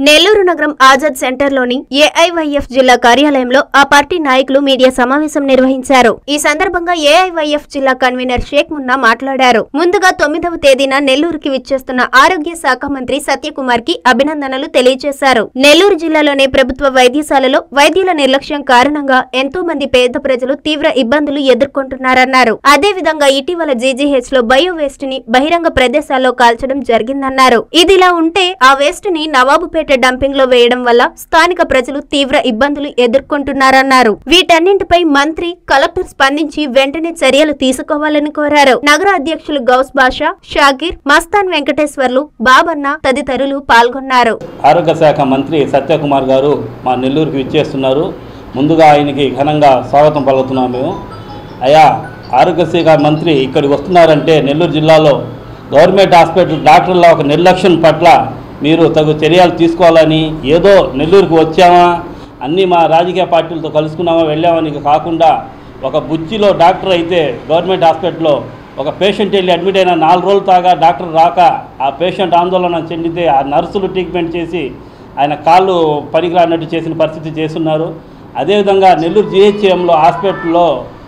నెల్లూరు నగరం ఆజాద్ సెంటర్లోని ఏఐవైఎఫ్ జిల్లా కార్యాలయంలో ఆ పార్టీ నాయకులు మీడియా సమావేశం నిర్వహించారు. ఈ సందర్భంగా ఏఐవైఎఫ్ జిల్లా కన్వీనర్ షేక్ మున్నా మాట్లాడారు. ముందుగా 9వ తేదీన నెల్లూరుకి విచ్చేస్తున్న ఆరోగ్య శాఖ మంత్రి సత్యకుమార్ కి అభినందనలు తెలియజేశారు. నెల్లూరు జిల్లాలోని ప్రభుత్వ వైద్యశాలలో వైద్యుల నిర్లక్ష్యం కారణంగా ఎంతో మంది పేద ప్రజలు తీవ్ర ఇబ్బందులు ఎదుర్కొంటున్నారన్నారు. అదేవిధంగా ఇటీవల జీజీహెచ్ లో బయో వేస్ట్ ని బహిరంగ ప్రదేశాల్లో కాల్చడం జరిగిందన్నారు. ఇదిలా ఉంటే ఆ వేస్ట్ ని నవాబుపేట డంపింగ్ లో వేయడం వల్ల స్థానిక ప్రజలు తీవ్ర ఇబ్బందులు ఎదుర్కొంటున్నారన్నారు. వీటన్నింటిపై మంత్రి, కలెక్టర్ స్పందించి వెంటనే చర్యలు తీసుకోవాలని కోరారు. నగర అధ్యక్షులు గౌస్ బాషా, షాకీర్, మస్తాన్ వెంకటేశ్వర్లు, బాబన్న తదితరులు పాల్గొన్నారు. ఆరోగ్య శాఖ మంత్రి సత్యకుమార్ గారు మా నెల్లూరుకి విచ్చేస్తున్నారు. ముందుగా ఆయనకి ఘనంగా స్వాగతం పలుకుతున్నాం. మేము అయ్యా ఆరోగ్య శాఖ మంత్రి ఇక్కడికి వస్తున్నారంటే నెల్లూరు జిల్లాలో గవర్నమెంట్ హాస్పిటల్ డాక్టర్ల ఒక నిర్లక్ష్యం పట్ల మీరు తగు చర్యలు తీసుకోవాలని, ఏదో నెల్లూరుకు వచ్చామా అన్నీ మా రాజకీయ పార్టీలతో కలుసుకున్నామా వెళ్ళామని కాకుండా ఒక బుచ్చిలో డాక్టర్ అయితే గవర్నమెంట్ హాస్పిటల్లో ఒక పేషెంట్ వెళ్ళి అడ్మిట్ అయిన 4 రోజులు తాగా డాక్టర్ రాక ఆ పేషెంట్ ఆందోళన చెందితే ఆ నర్సులు ట్రీట్మెంట్ చేసి ఆయన కాళ్ళు పనికిరానట్టు చేసిన పరిస్థితి చేస్తున్నారు. అదేవిధంగా నెల్లూరు జీహెచ్ఎంలో హాస్పిటల్లో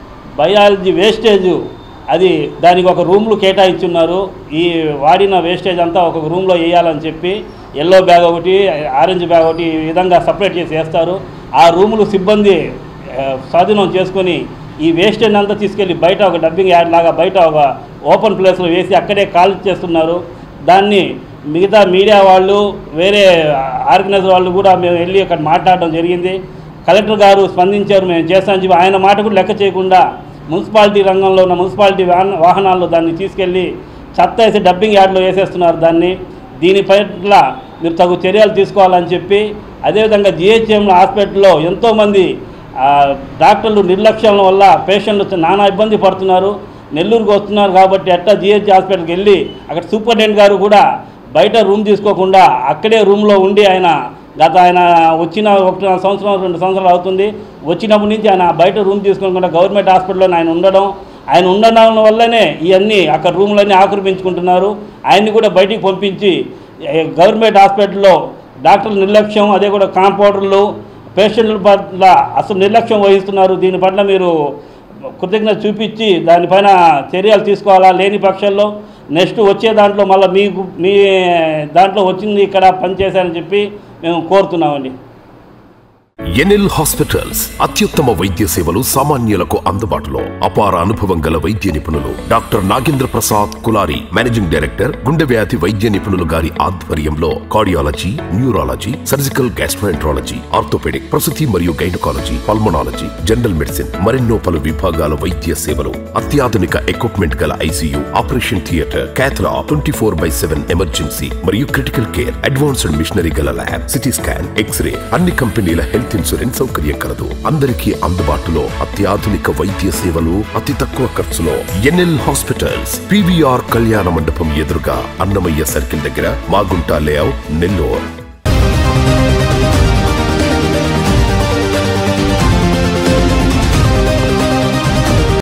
బయాలజీ వేస్టేజ్ అది దానికి ఒక రూమ్లు కేటాయించున్నారు. ఈ వాడిన వేస్టేజ్ అంతా ఒక రూమ్లో వేయాలని చెప్పి ఎల్లో బ్యాగ్ ఒకటి, ఆరెంజ్ బ్యాగ్ ఒకటి ఈ విధంగా సపరేట్ చేసి వేస్తారు. ఆ రూములు సిబ్బంది స్వాధీనం చేసుకొని ఈ వేస్టేజ్ అంతా తీసుకెళ్ళి బయట ఒక డబ్బింగ్ యార్డ్ లాగా బయట ఒక ఓపెన్ ప్లేస్లో వేసి అక్కడే కాల్ చేస్తున్నారు. దాన్ని మిగతా మీడియా వాళ్ళు, వేరే ఆర్గనైజర్ వాళ్ళు కూడా మేము వెళ్ళి అక్కడ మాట్లాడడం జరిగింది. కలెక్టర్ గారు స్పందించారు, మేము చేస్తామని చెప్పి ఆయన మాట కూడా లెక్క చేయకుండా మున్సిపాలిటీ రంగంలో ఉన్న మున్సిపాలిటీ వాహనాల్లో దాన్ని తీసుకెళ్ళి చెత్త వేసి డబ్బింగ్ యార్డ్లో వేసేస్తున్నారు. దీని పట్ల మీరు తగు చర్యలు తీసుకోవాలని చెప్పి, అదేవిధంగా జీహెచ్ఎంలో హాస్పిటల్లో ఎంతోమంది డాక్టర్లు నిర్లక్ష్యం వల్ల పేషెంట్లు నానా ఇబ్బంది పడుతున్నారు. నెల్లూరుకు వస్తున్నారు కాబట్టి ఎట్టా జీహెచ్ హాస్పిటల్కి వెళ్ళి అక్కడ సూపరింటెండెంట్ గారు కూడా బయట రూమ్ తీసుకోకుండా అక్కడే రూమ్లో ఉండి ఆయన వచ్చిన 1 సంవత్సరం 2 సంవత్సరాలు అవుతుంది. వచ్చినప్పటి నుంచి ఆయన బయట రూమ్ తీసుకోకుండా గవర్నమెంట్ హాస్పిటల్లో ఆయన ఉండడం వల్లనే ఇవన్నీ అక్కడ రూములన్నీ ఆక్రమించుకుంటున్నారు. ఆయన్ని కూడా బయటికి పంపించి గవర్నమెంట్ హాస్పిటల్లో డాక్టర్ల నిర్లక్ష్యం, అదే కూడా కాంపౌండర్లు పేషెంట్ల పట్ల అసలు నిర్లక్ష్యం వహిస్తున్నారు. దీని పట్ల మీరు కృతజ్ఞత చూపించి దానిపైన చర్యలు తీసుకోవాలా. లేని పక్షంలో నెక్స్ట్ వచ్చే దాంట్లో మళ్ళీ మీ దాంట్లో వచ్చింది ఇక్కడ పనిచేశారని చెప్పి మేము కోరుతున్నామండి. ఎన్ఎల్ హాస్పిటల్స్ అత్యుత్తమ వైద్య సేవలు సామాన్యులకు అందుబాటులో. అపార అనుభవం గల వైద్య నిపుణులు doctor Nagendra Prasad Kulari, managing director, గుండె వ్యాధి వైద్య నిపుణులు గారి ఆధ్వర్యంలో cardiology, neurology, surgical gastroenterology, orthopaedic, ప్రసూతి మరియు గైనకాలజీ, పల్మనాలజీ, జనరల్ మెడిసిన్ మరెన్నో పలు విభాగాల వైద్య సేవలు. అత్యాధునిక ఎక్విప్మెంట్ గల ICU, operation theatre, cath lab, 24/7 emergency మరియు క్రిటికల్ కేర్, అడ్వాన్స్డ్ మిషనరీ గల ల్యాబ్, సిటీ స్కాన్, ఎక్స్రే, అన్ని కంపెనీల హెల్త్ ఇన్సూరెన్స్ సౌకర్యం కలదు. అందరికీ అందుబాటులో అత్యాధునిక వైద్య సేవలు అతి తక్కువ ఖర్చులో. ఎన్ఎల్ హాస్పిటల్స్, పివిఆర్ కళ్యాణ మండపం ఎదురుగా, అన్నమయ్య సర్కిల్ దగ్గర, మాగుంట లేఅవుట్, నెల్లూరు.